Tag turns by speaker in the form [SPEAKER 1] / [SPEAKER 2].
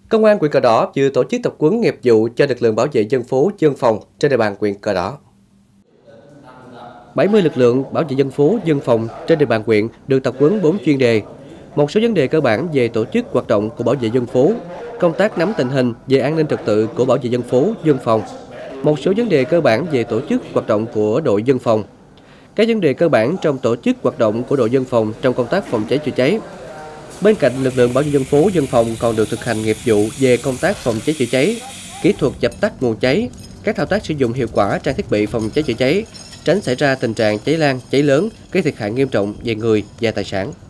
[SPEAKER 1] Công an huyện Cờ Đỏ vừa tổ chức tập huấn nghiệp vụ cho lực lượng bảo vệ dân phố, dân phòng trên địa bàn huyện Cờ Đỏ. 70 lực lượng bảo vệ dân phố, dân phòng trên địa bàn huyện được tập huấn 4 chuyên đề. Một số vấn đề cơ bản về tổ chức hoạt động của bảo vệ dân phố, công tác nắm tình hình về an ninh trật tự của bảo vệ dân phố, dân phòng. Một số vấn đề cơ bản về tổ chức hoạt động của đội dân phòng. Các vấn đề cơ bản trong tổ chức hoạt động của đội dân phòng trong công tác phòng cháy chữa cháy. Bên cạnh lực lượng bảo vệ dân phố, dân phòng còn được thực hành nghiệp vụ về công tác phòng cháy chữa cháy, kỹ thuật dập tắt nguồn cháy, các thao tác sử dụng hiệu quả trang thiết bị phòng cháy chữa cháy, tránh xảy ra tình trạng cháy lan, cháy lớn gây thiệt hại nghiêm trọng về người và tài sản.